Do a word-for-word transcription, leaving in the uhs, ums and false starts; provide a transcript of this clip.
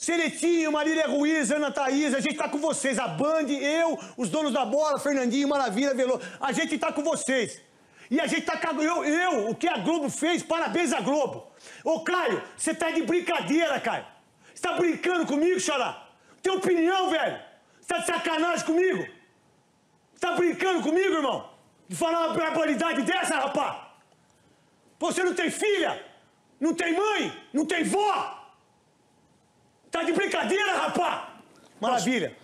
Seletinho, Marília Ruiz, Ana Thaís, a gente tá com vocês. A Band, eu, os donos da bola, Fernandinho, Maravilha, Veloso. A gente tá com vocês. E a gente tá com... Eu, eu, o que a Globo fez, parabéns à Globo. Ô, Caio, você tá de brincadeira, Caio. Você tá brincando comigo, Xará? Tem opinião, velho? Você tá de sacanagem comigo? Você tá brincando comigo, irmão? De falar uma barbaridade dessa, rapaz? Você não tem filha? Não tem mãe? Não tem vó? Tá de brincadeira, rapaz? Maravilha.